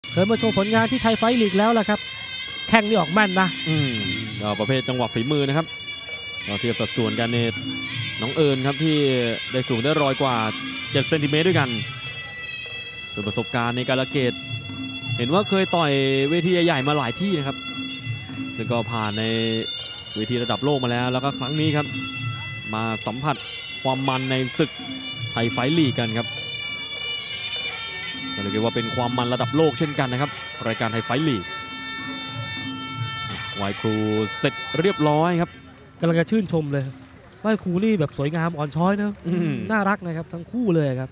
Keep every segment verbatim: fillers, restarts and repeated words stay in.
เคยมาโชว์ผลงานที่ไทยไฟท์ลีกแล้วล่ะครับแข้งนี่ออกแม่นนะอืมก็ประเภทจังหวะฝีมือนะครับเราเทียบสัดส่วนกันเนี่ยน้องเอิญครับที่ได้สูงได้ร้อยกว่าเจ็ดเซนติเมตรด้วยกันส่วนประสบการณ์ในการเกตเห็นว่าเคยต่อยเวทีใหญ่ๆมาหลายที่นะครับซึ่งก็ผ่านในเวทีระดับโลกมาแล้วแล้วก็ครั้งนี้ครับมาสัมผัสความมันในศึกไทยไฟท์ลีกกันครับก็เรียกว่าเป็นความมันระดับโลกเช่นกันนะครับรายการไทยไฟท์ลีกไหว้ครูเสร็จเรียบร้อยครับกำลังจะชื่นชมเลยไหว้ครูนี่แบบสวยงามอ่อนช้อยนะน่ารักนะครับทั้งคู่เลยครับ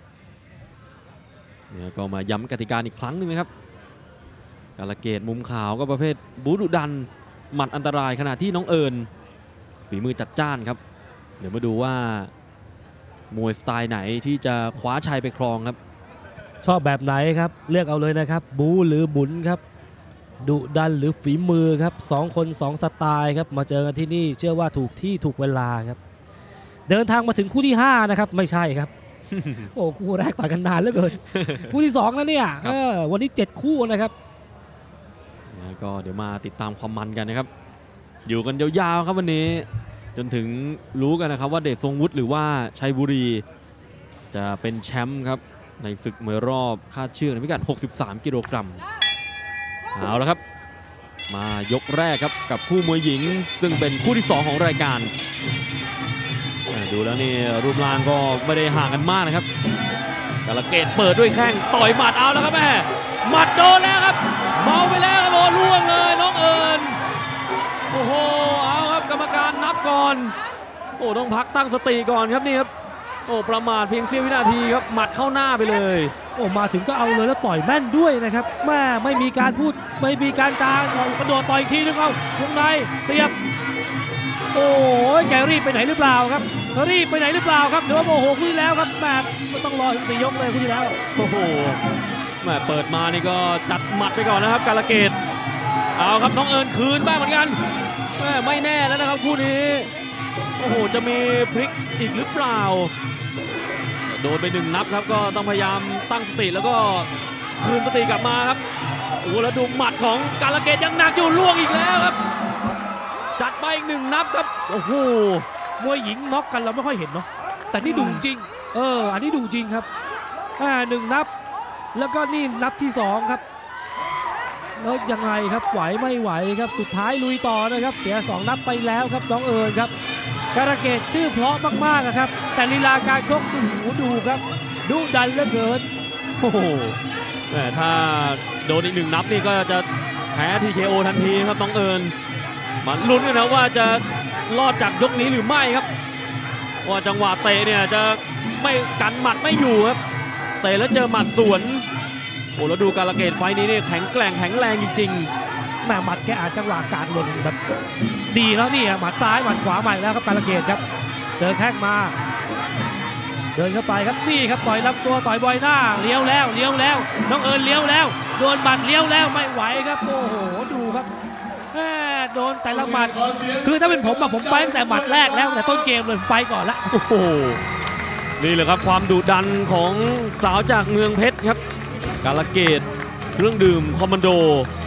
เนี่ยก็มาย้ำกติกาอีกครั้งหนึ่งนะครับกาลเกตมุมขาวก็ประเภทบูดุดันหมัดอันตรายขณะที่น้องเอิญฝีมือจัดจ้านครับเดี๋ยวมาดูว่ามวยสไตล์ไหนที่จะคว้าชัยไปครองครับชอบแบบไหนครับเลือกเอาเลยนะครับบูหรือบุญครับดุดันหรือฝีมือครับสองคนสองสไตล์ครับมาเจอกันที่นี่เชื่อว่าถูกที่ถูกเวลาครับเดินทางมาถึงคู่ที่ห้านะครับไม่ใช่ครับ โอ้คู่แรกต่อยกันนานเหลือเกิน คู่ที่สองแล้วเนี่ยวันนี้เจ็ดคู่นะครับก็เดี๋ยวมาติดตามความมันกันนะครับอยู่กันยาวๆครับวันนี้จนถึงรู้กันนะครับว่าเดชทรงวุฒิหรือว่าชัยบุรีจะเป็นแชมป์ครับในศึกมวยรอบคาดเชือกในพิกัดหกสิบสามกิโลกรัมเอาละครับมายกแรกครับกับคู่มวยหญิงซึ่งเป็นคู่ที่สองของรายการดูแล้วนี่รูปร่างก็ไม่ได้ห่างกันมากนะครับกาลเกตเปิดด้วยแข้งต่อยหมัดเอาแล้วครับแม่หมัดโดนแล้วครับเมาไปแล้วครับโอ้ล่วงเลยน้องเอิญโอ้โหเอาครับกรรมการนับก่อนโอ้ต้องพักตั้งสติก่อนครับนี่ครับโอ้ประมาทเพียงเสี้ยววินาทีครับหมัดเข้าหน้าไปเลยโอ้มาถึงก็เอาเลยแล้วต่อยแม่นด้วยนะครับแม่ไม่มีการพูดไม่มีการจางกระโดดต่อยอีกทีนึงเอาวงในเสียบโอ้ยแกรีบไปไหนหรือเปล่าครับรีบไปไหนหรือเปล่าครับหรือว่าโมโหคู่ที่แล้วครับแบบไม่ต้องรอถึงสี่ยกเลยคู่ที่แล้วโอ้โหแม่เปิดมานี่ก็จัดหมัดไปก่อนนะครับกาลเกตเอาครับน้องเอิญคืนบ้างเหมือนกันแม่ไม่แน่แล้วนะครับคู่นี้โอ้โหจะมีพลิกอีกหรือเปล่าโดนไปหนึ่งนับครับก็ต้องพยายามตั้งสติแล้วก็คืนสติกลับมาครับโอ้แล้วดูหมัดของกาลเกตยังหนักอยู่ล่วงอีกแล้วครับจัดไปอีกหนึ่งนับครับโอ้โหมวยหญิงน็อกกันเราไม่ค่อยเห็นเนาะแต่นี่ดูจริงเอออันนี้ดูจริงครับอ่าหนึ่งนับแล้วก็นี่นับที่สองครับแล้วยังไงครับไหวไม่ไหวครับสุดท้ายลุยต่อนะครับเสียสองนับไปแล้วครับน้องเอิญครับกาลเกตชื่อเพราะมากๆครับแต่ลีลาการชกดูดูครับดุดันเหลือเกินโอ้โหแต่ถ้าโดนอีกหนึ่งนับนี่ก็จะแพ้ ที เค โอ ทันทีครับน้องเอิญมาลุ้นกันนะว่าจะรอดจากยกนี้หรือไม่ครับว่าจังหวะเตะเนี่ยจะไม่กันหมัดไม่อยู่ครับเตะแล้วเจอหมัดสวนโอ้แล้วดูกาลเกตไฟนี้นี่แข็งแกร่งแข็งแรงจริงๆแม่หมัดแกอาจจังหวะการหล่นแบบดีแล้วนี่หมัดซ้ายหมัดขวาใหม่แล้วครับกาลเกตครับเจอแข้งมาเดินเข้าไปครับนี่ครับต่อยลำตัวต่อยบอยหน้าเลี้ยวแล้วเลี้ยวแล้วน้องเอิญเลี้ยวแล้วโดนหมัดเลี้ยวแล้วไม่ไหวครับโอ้โหดูครับโดนแต่ละหมัดคือถ้าเป็นผมอะผมไปตั้งแต่หมัดแรกแล้วแต่ต้นเกมเลยไปก่อนละโอ้โหนี่แหละครับความดุดันของสาวจากเมืองเพชรครับกาลเกตเครื่องดื่มคอมมานโด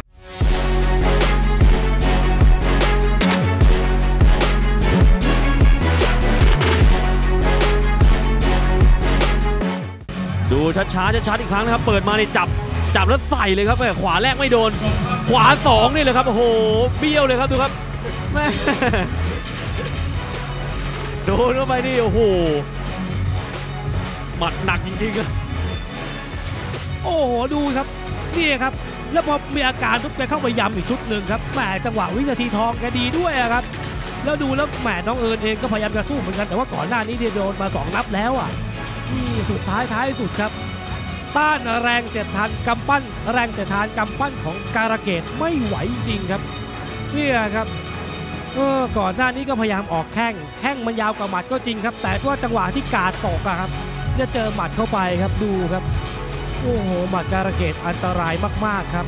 ดูช้าๆชัดๆอีกครั้งนะครับเปิดมานี่จับจับแล้วใส่เลยครับขวาแรกไม่โดนขวาสองนี่เลยครับโอ้โหเบี้ยวเลยครับดูครับแม่โดนเข้าไปนี่โอ้โหหมัดหนักจริงๆครับโอ้โหดูครับนี่ครับแล้วพอมีอาการทุบไปเข้าไปย้ำอีกชุดหนึ่งครับแหมจังหวะวินาทีทองแกดีด้วยครับแล้วดูแล้วแหมน้องเอิญเองก็พยายามจะสู้เหมือนกันแต่ว่าก่อนหน้านี้โดนมาสองนับแล้วอ่ะนี่สุดท้ายท้ายสุดครับต้านแรงเสียดทานกำปั้นแรงเสียดทานกำปั้นของกาลเกตไม่ไหวจริงครับนี่ครับเออก่อนหน้านี้ก็พยายามออกแข้งแข้งมันยาวกว่าหมัดก็จริงครับแต่ว่าจังหวะที่กาดตกครับจะเจอหมัดเข้าไปครับดูครับโอ้โหหมัดกาลเกตอันตรายมากๆครับ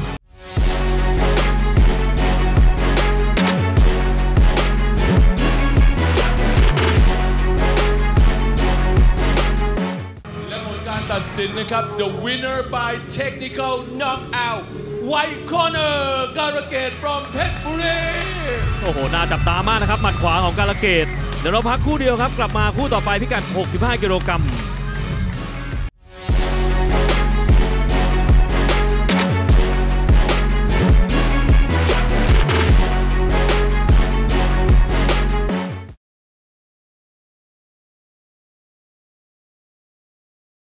และผลการตัดสินนะครับ the winner by technical knockout white corner การะเกด from เพชรบุรีโอ้โหน่าจับตามากนะครับหมัดขวาของการะเกดเดี๋ยวเราพักคู่เดียวครับกลับมาคู่ต่อไปพิกัดหกสิบห้ากิโลกรัม